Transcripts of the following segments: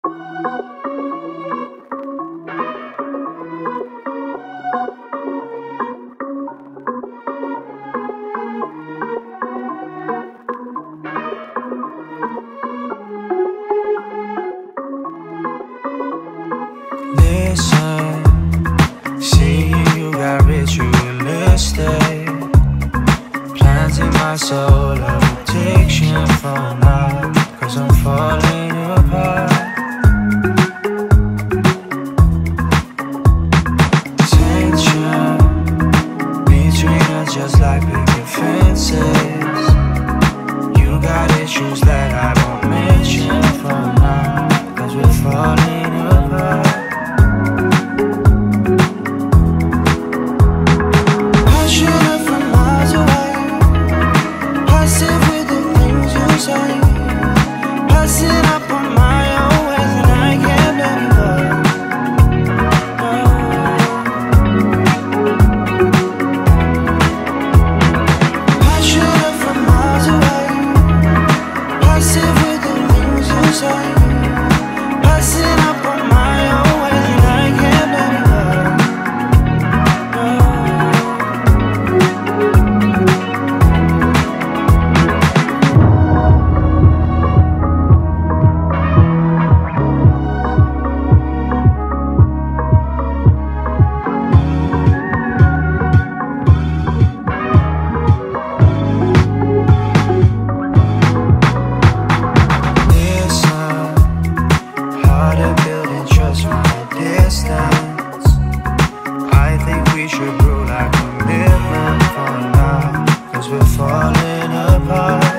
Listen, see you got ritualistic plans in my soul of addiction for now, 'cause I'm falling apart. Tension between us just like picket fences. You got issues that I won't mention for now, 'cause we're falling apart. Passing up on my own ways and I can't let it go. Passionate from miles away, passive with the things you say. Passing up on my own ways and I can't let it go. I think we should brew like a commitment for now, 'cause we're falling apart.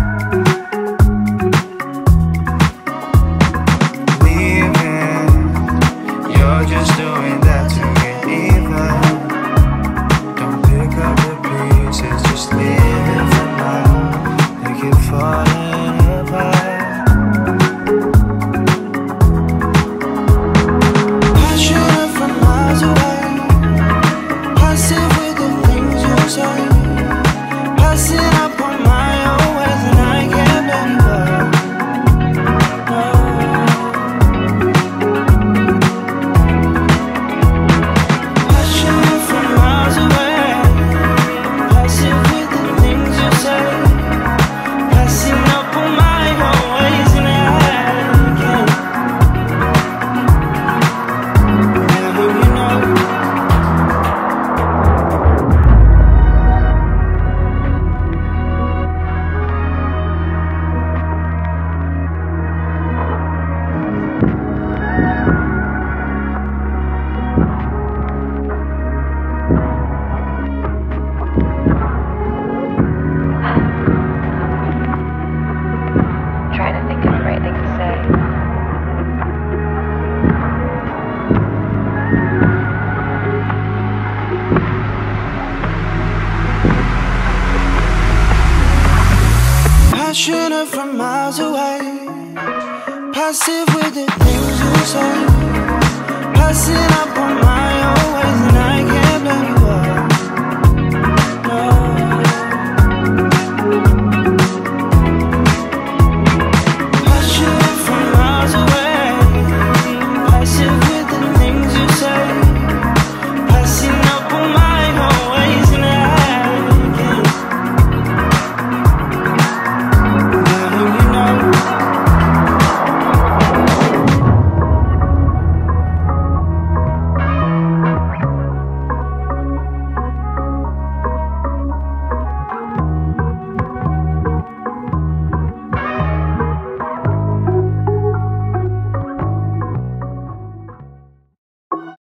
Leaving, you're just doing that to get even. Don't pick up the pieces, just leave it for now. They keep falling apart. Passing up on my own ways and I can't let it go. Passionate from miles away, passive with the things you say. Passing up on my own ways and I can't. Now you know. Trying to think of the right thing to say. Passionate from miles away, passive with the things you say. Passing up on my